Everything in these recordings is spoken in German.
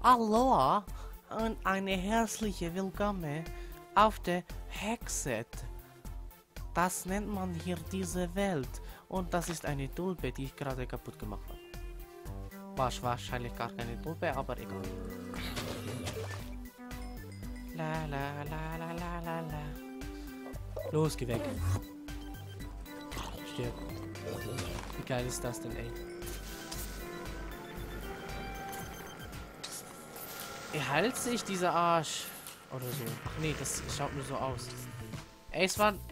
Aloha und eine herzliche Willkommen auf der Hexet. Das nennt man hier diese Welt. Und das ist eine Tulpe, die ich gerade kaputt gemacht habe. War wahrscheinlich gar keine Tulpe, aber egal. La la la la la la la. Los, geh weg. Stirb. Wie geil ist das denn, ey? Erhält sich dieser Arsch. Oder so. Ach nee, das schaut nur so aus. Ey, es war...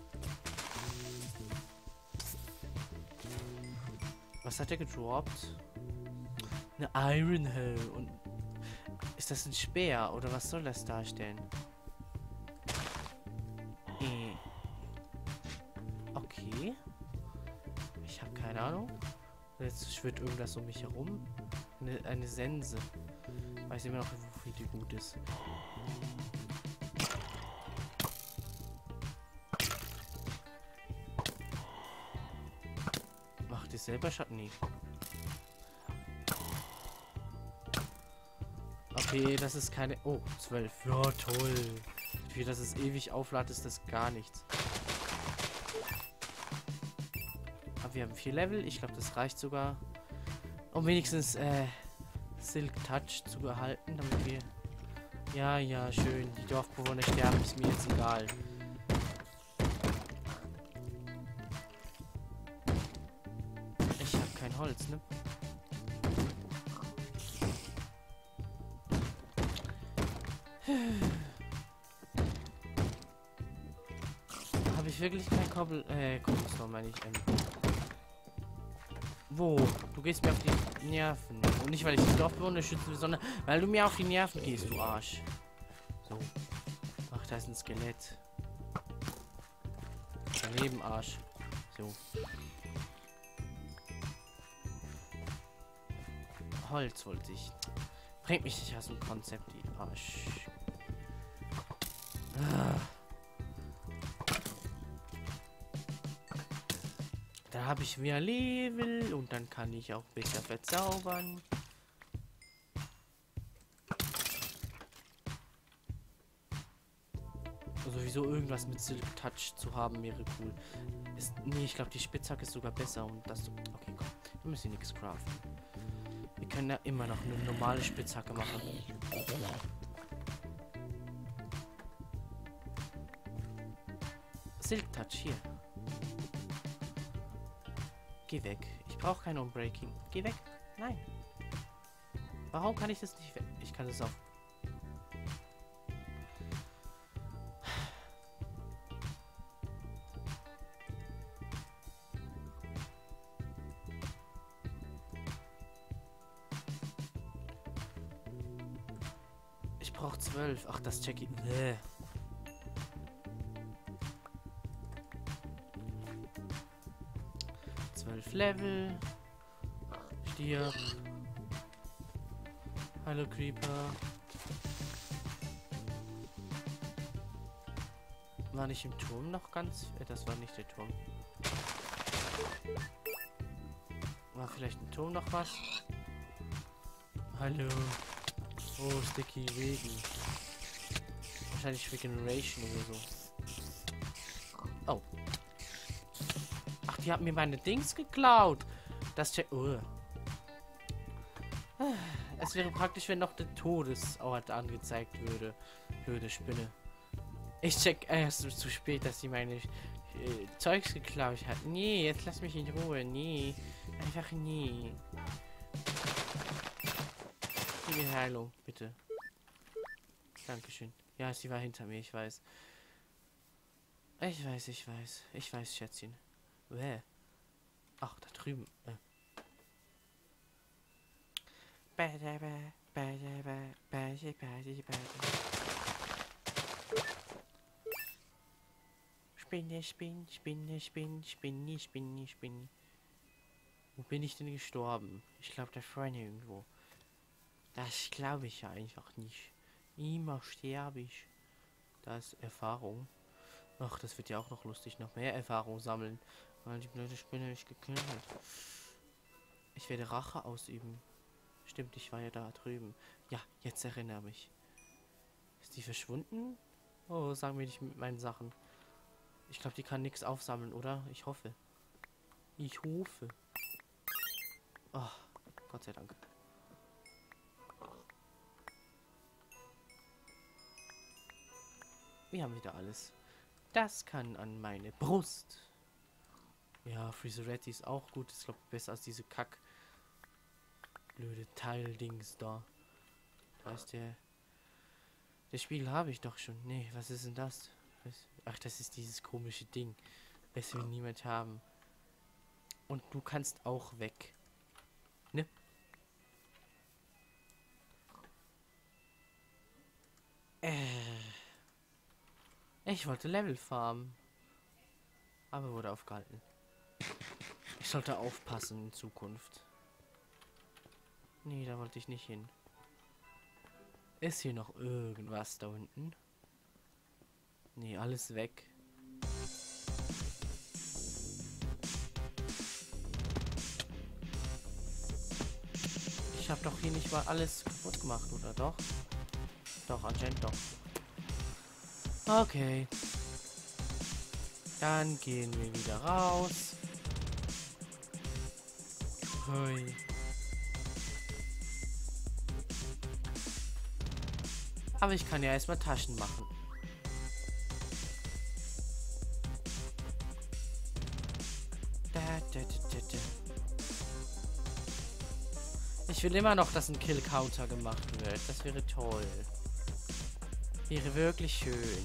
Was hat er gedroppt? Eine Iron Hoe. Und ist das ein Speer? Oder was soll das darstellen? Okay. Ich habe keine Ahnung. Jetzt schwirrt irgendwas um mich herum. Eine Sense. Weiß immer noch, wofür die gut ist. Macht ihr selber Schatten? Nee. Okay, das ist keine... Oh, 12. Ja, toll. Wie das es ewig aufladet, ist das gar nichts. Aber wir haben 4 Level. Ich glaube, das reicht sogar. Um wenigstens, Silk Touch zu behalten, damit wir... Ja, ja, schön. Die Dorfbewohner sterben, ist mir jetzt egal. Ich habe kein Holz, ne? Habe ich wirklich kein Cobblestone, meine ich. Wo? Du gehst mir auf die Nerven. Und nicht, weil ich die Dorfbewohner schützen will, sondern weil du mir auf die Nerven gehst, du Arsch. So. Ach, da ist ein Skelett. Daneben, Arsch. So. Holz wollte ich. Bringt mich nicht aus dem Konzept, die Arsch. Da habe ich mehr Level und dann kann ich auch besser verzaubern. Sowieso irgendwas mit Silk Touch zu haben wäre cool. Nee, ich glaube die Spitzhacke ist sogar besser und das... Okay, komm. Wir müssen nichts craften. Wir können ja immer noch eine normale Spitzhacke machen. Silk Touch, hier. Geh weg. Ich brauche kein Unbreaking. Geh weg. Nein. Warum kann ich das nicht weg? Ich kann das auch. Ich brauche 12. Ach, das check ich. 12 Level. Stirb. Hallo Creeper. War nicht im Turm noch ganz... das war nicht der Turm. War vielleicht im Turm noch was? Hallo. Oh, Sticky Regen. Wahrscheinlich Regeneration oder so. Oh. Ach, die haben mir meine Dings geklaut. Das check... Oh. Es wäre praktisch, wenn noch der Todesort angezeigt würde. Blöde Spinne. Ich check erst zu spät, dass sie meine Zeugs geklaut hat. Nee, jetzt lass mich in Ruhe. Nee. Einfach nee. Gib mir Heilung, bitte. Dankeschön. Ja, sie war hinter mir, ich weiß. Ich weiß, ich weiß. Ich weiß, Schätzchen. Ach, da drüben. Spinne, Spinne, Spinne, Spinne, Spinne, Spinne, Spinne. Wo bin ich denn gestorben? Ich glaube, da vorne irgendwo. Das glaube ich ja einfach nicht. Immer sterbe ich. Da ist Erfahrung. Ach, das wird ja auch noch lustig. Noch mehr Erfahrung sammeln. Weil die blöde Spinne mich gekillt hat. Ich werde Rache ausüben. Stimmt, ich war ja da drüben. Ja, jetzt erinnere mich. Ist die verschwunden? Oh, sagen wir nicht mit meinen Sachen. Ich glaube, die kann nichts aufsammeln, oder? Ich hoffe. Ich hoffe. Oh, Gott sei Dank. Wir haben wieder alles. Das kann an meine Brust. Ja, Freezeretti ist auch gut. Ich glaube, besser als diese blöde Teildings da. Da ist der Spiegel habe ich doch schon. Nee, was ist denn das? Ach, das ist dieses komische Ding. Das will niemand haben. Und du kannst auch weg. Ne? Ich wollte Level farmen. Aber wurde aufgehalten. Ich sollte aufpassen in Zukunft. Nee, da wollte ich nicht hin. Ist hier noch irgendwas da unten? Nee, alles weg. Ich habe doch hier nicht mal alles kaputt gemacht, oder doch? Doch, anscheinend doch. Okay. Dann gehen wir wieder raus. Hui. Aber ich kann ja erstmal Taschen machen. Ich will immer noch, dass ein Kill-Counter gemacht wird. Das wäre toll. Wäre wirklich schön.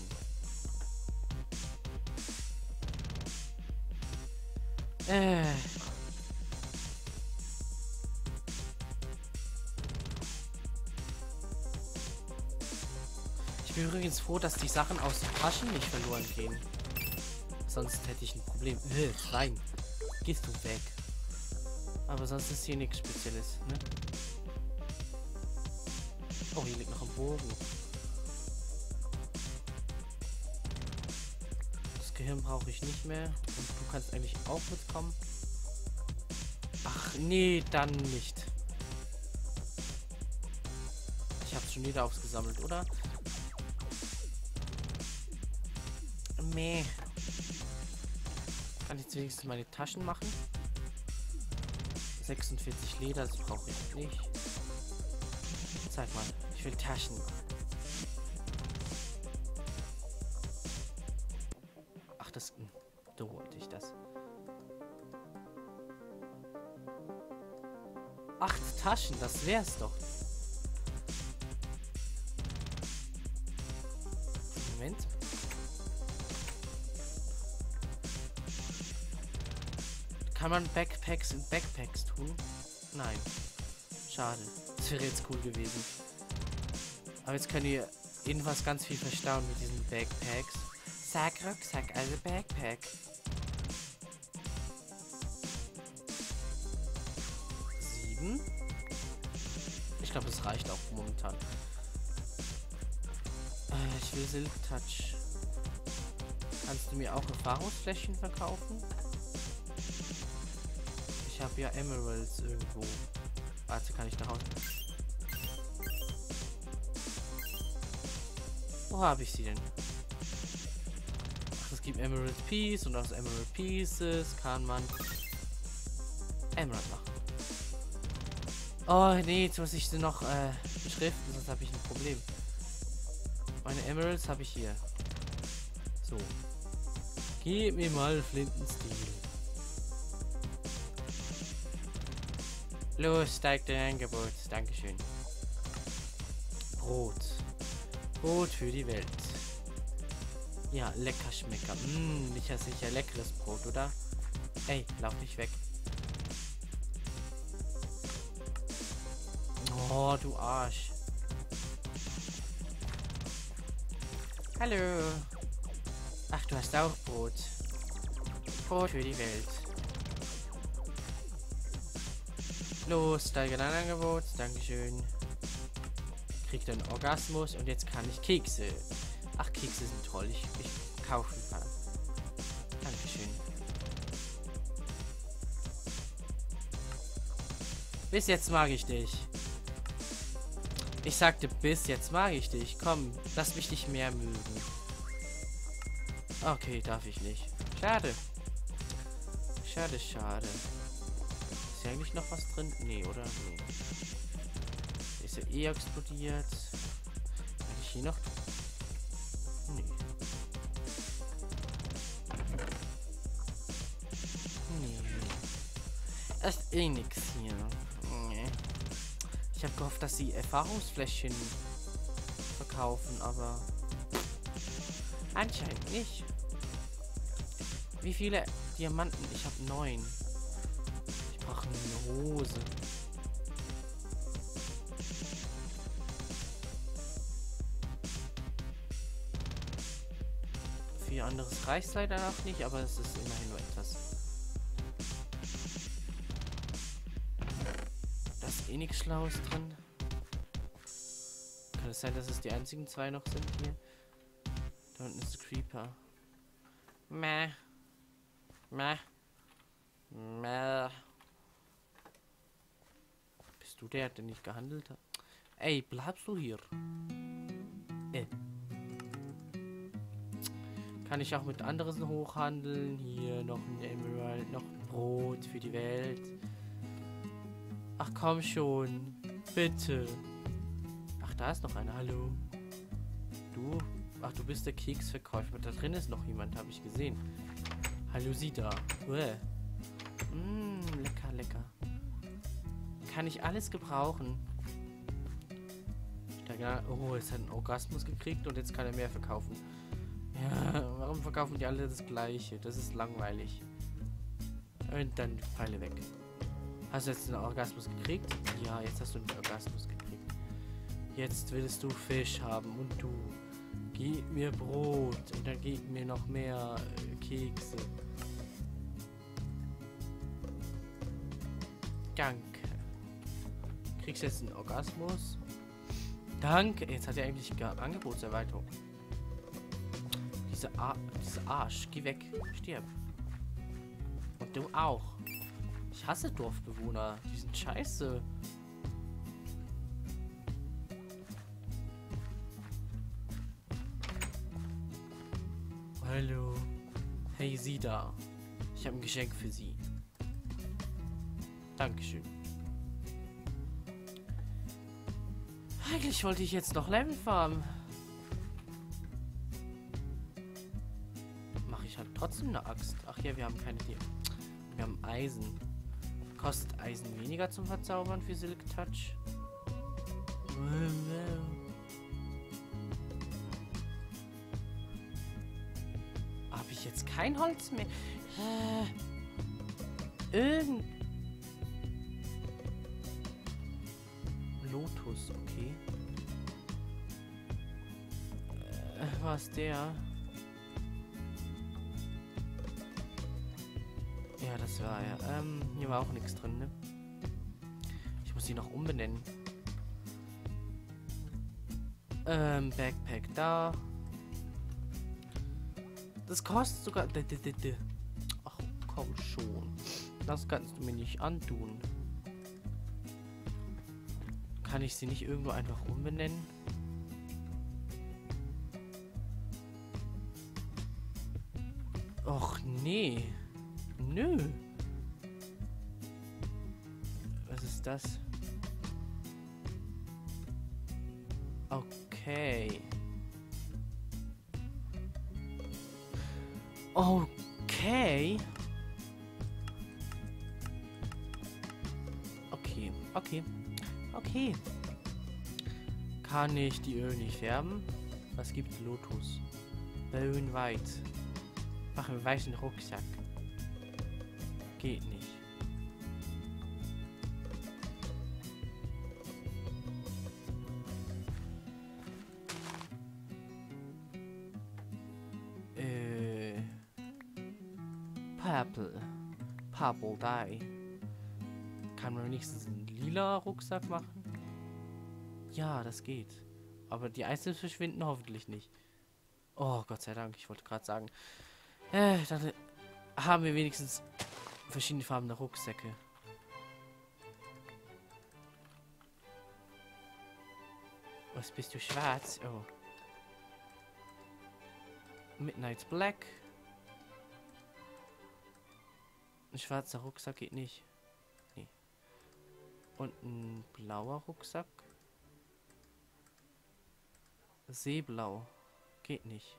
Ich bin übrigens froh, dass die Sachen aus den Taschen nicht verloren gehen. Sonst hätte ich ein Problem. Nein. Gehst du weg. Aber sonst ist hier nichts Spezielles, ne? Oh, hier liegt noch ein Bogen. Das Gehirn brauche ich nicht mehr. Und du kannst eigentlich auch mitkommen. Ach, nee, dann nicht. Ich habe schon wieder aufgesammelt, oder? Meh. Kann ich jetzt wenigstens meine Taschen machen? 46 Leder, das brauche ich nicht. Zeig mal, ich will Taschen. Ach, das... So wollte ich das. 8 Taschen, das wär's doch. Moment. Kann man Backpacks in Backpacks tun? Nein. Schade. Das wäre jetzt cool gewesen. Aber jetzt könnt ihr irgendwas ganz viel verstauen mit diesen Backpacks. Sag Rucksack, also Backpack. 7. Ich glaube, es reicht auch momentan. Ich will Silk Touch. Kannst du mir auch Erfahrungsflächen verkaufen? Ich habe ja Emeralds irgendwo. Warte, kann ich da raus? Wo habe ich sie denn? Ach, es gibt Emerald Piece und aus Emerald Pieces kann man Emerald machen. Oh nee, jetzt muss ich sie noch beschriften, sonst habe ich ein Problem. Meine Emeralds habe ich hier. So. Gib mir mal Flintensteel. Los, steigt dein Angebot. Dankeschön. Brot. Brot für die Welt. Ja, lecker Schmecker. Nicht sicher leckeres Brot, oder? Ey, lauf nicht weg. Oh, du Arsch. Hallo. Ach, du hast auch Brot. Brot für die Welt. Los, steige dein Angebot. Dankeschön. Krieg den Orgasmus und jetzt kann ich Kekse. Ach, Kekse sind toll. Ich kaufe ein paar. Dankeschön. Bis jetzt mag ich dich. Ich sagte bis, jetzt mag ich dich. Komm, lass mich dich mehr mögen. Okay, darf ich nicht. Schade. Schade, schade. Ist hier eigentlich noch was drin? Nee, oder? Nee. Ist ja eh explodiert. Kann ich hier noch? Nee. Nee. Ist eh nix hier. Nee. Ich habe gehofft, dass sie Erfahrungsfläschchen verkaufen, aber anscheinend nicht. Wie viele Diamanten? Ich habe 9. Ich brauche eine Hose. Viel anderes reicht leider noch nicht, aber es ist immerhin nur etwas. Da ist eh nichts Schlaues drin. Kann es sein, dass es die einzigen 2 noch sind hier? Da unten ist der Creeper. Meh. Meh. Meh. Bist du der nicht gehandelt hat? Ey, bleibst du hier? Kann ich auch mit anderen hochhandeln? Hier noch ein Emerald, noch Brot für die Welt. Ach komm schon. Bitte. Ach, da ist noch einer. Hallo. Du? Ach, du bist der Keksverkäufer. Da drin ist noch jemand, habe ich gesehen. Hallo, sie da. Lecker, lecker. Kann ich alles gebrauchen. Oh, jetzt hat er einen Orgasmus gekriegt und jetzt kann er mehr verkaufen. Ja, warum verkaufen die alle das Gleiche? Das ist langweilig. Und dann Pfeile weg. Hast du jetzt einen Orgasmus gekriegt? Ja, jetzt hast du einen Orgasmus gekriegt. Jetzt willst du Fisch haben und du. Gib mir Brot und dann gib mir noch mehr Kekse. Danke. Kriegst jetzt einen Orgasmus? Danke. Jetzt hat er eigentlich gar Angebotserweiterung. Diese Arsch. Geh weg. Stirb. Und du auch. Ich hasse Dorfbewohner. Die sind scheiße. Hallo. Hey, sie da. Ich habe ein Geschenk für sie. Dankeschön. Eigentlich wollte ich jetzt noch Level farmen. Mache ich halt trotzdem eine Axt. Ach ja, wir haben keine Tiere. Wir haben Eisen. Kostet Eisen weniger zum Verzaubern für Silk Touch? Habe ich jetzt kein Holz mehr? Lotus, okay. Was der? Ja, das war ja. Hier war auch nichts drin, ne? Ich muss die noch umbenennen. Backpack da. Das kostet sogar. Ach, komm schon. Das kannst du mir nicht antun. Kann ich sie nicht irgendwo einfach umbenennen? Och, nee. Nö. Was ist das? Okay. Okay. Okay. Kann ich die Öl nicht färben? Was gibt Lotus? Bone White. Mach einen weißen Rucksack. Geht nicht. Purple Dye. Kann man wenigstens einen lila Rucksack machen? Ja, das geht. Aber die Items verschwinden hoffentlich nicht. Oh, Gott sei Dank. Ich wollte gerade sagen. Dann haben wir wenigstens verschiedene farbene Rucksäcke. Was bist du schwarz? Oh. Midnight's Black. Ein schwarzer Rucksack geht nicht. Nee. Und ein blauer Rucksack. Seeblau. Geht nicht.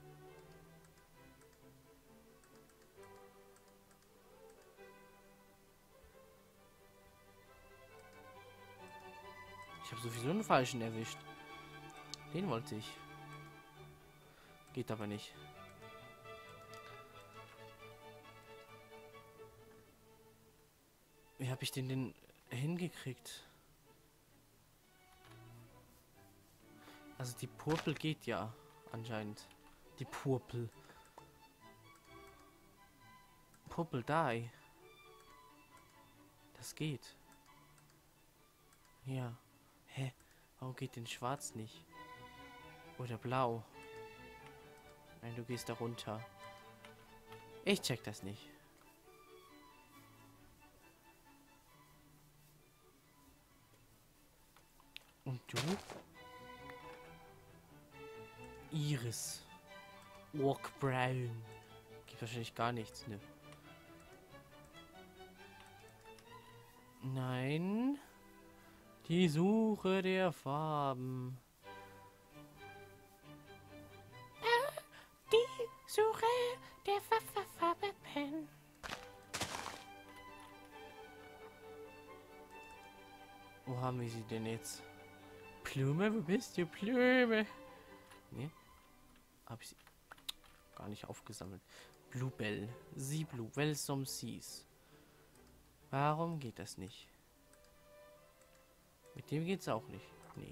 Ich habe sowieso einen falschen erwischt. Den wollte ich. Geht aber nicht. Wie habe ich den denn hingekriegt? Also die Purple geht ja anscheinend. Die Purple. Purple Die. Das geht. Ja. Hä? Warum geht denn schwarz nicht? Oder blau? Nein, du gehst da runter. Ich check das nicht. Und du? Iris. Walk Brown. Gibt wahrscheinlich gar nichts, ne? Nein. Die Suche der Farben. Die Suche der Farben. Wo haben wir sie denn jetzt? Blume, wo bist du, Blume? Ne? Hab ich sie gar nicht aufgesammelt. Bluebell. Sie Bluebell some Seas. Warum geht das nicht? Mit dem geht's auch nicht. Nee.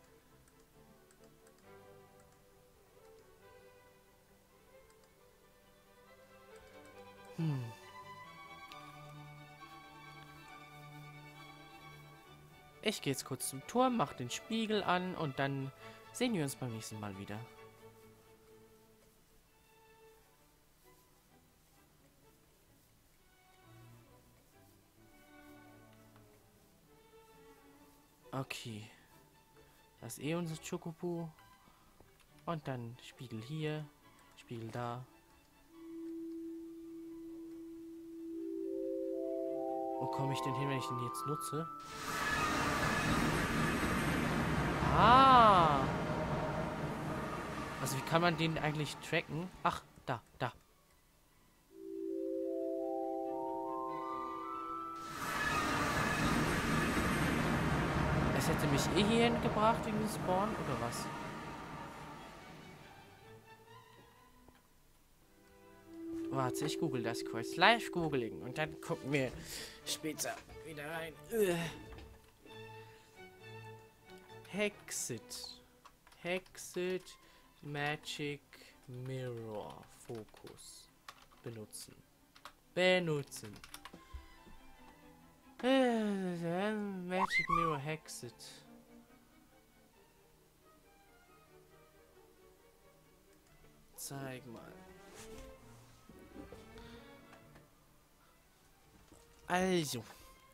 Ich gehe jetzt kurz zum Turm, mach den Spiegel an und dann sehen wir uns beim nächsten Mal wieder. Okay. Das ist eh unser Chocobo. Und dann Spiegel hier, Spiegel da. Wo komme ich denn hin, wenn ich den jetzt nutze? Ah! Also wie kann man den eigentlich tracken? Ach, da. Es hätte mich eh hierhin gebracht wegen dem Spawn, oder was? Warte, ich google das kurz. Live-Googling. Und dann gucken wir später wieder rein. Hexit Magic Mirror Fokus. Benutzen. Magic Mirror Hexit. Zeig mal. Also.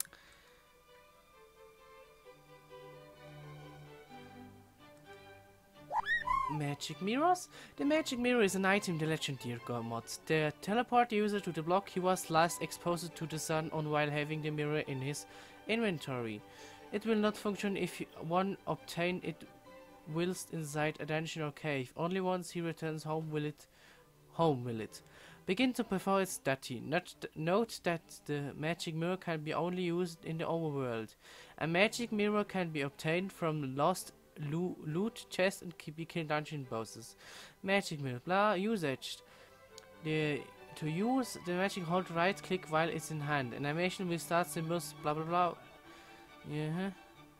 Magic Mirrors? The Magic Mirror is an item in the Legendary mod. They teleport the user to the block he was last exposed to the sun on while having the mirror in his inventory. It will not function if one obtained it whilst inside a dungeon or cave. Only once he returns home will it begin to perform its duty. Note that the magic mirror can be only used in the overworld. A magic mirror can be obtained from lost loot chests and be killed dungeon bosses. Magic mirror, blah, usage. To use the magic, hold right click while it's in hand. Animation will start symbols, blah blah blah. Yeah.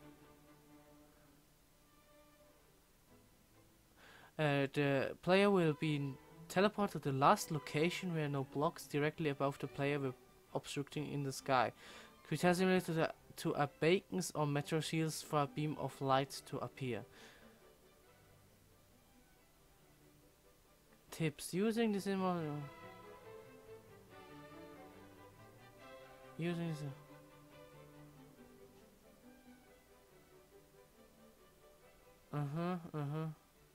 The player will be teleported to the last location where no blocks directly above the player were obstructing in the sky. Critically to a beacons or metro shields for a beam of light to appear. Tips: using the symbol. Using the. Aha, aha.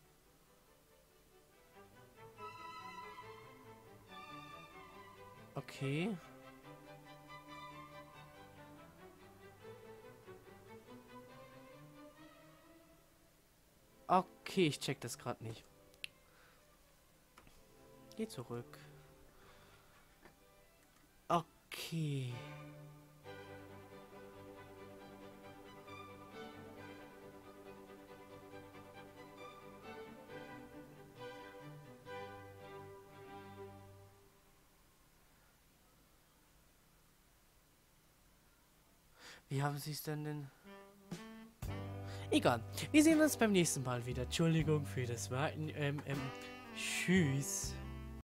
Okay. Okay, ich check das gerade nicht. Geh zurück. Okay. Wie haben sie es denn? Egal. Wir sehen uns beim nächsten Mal wieder. Entschuldigung für das Warten. Tschüss.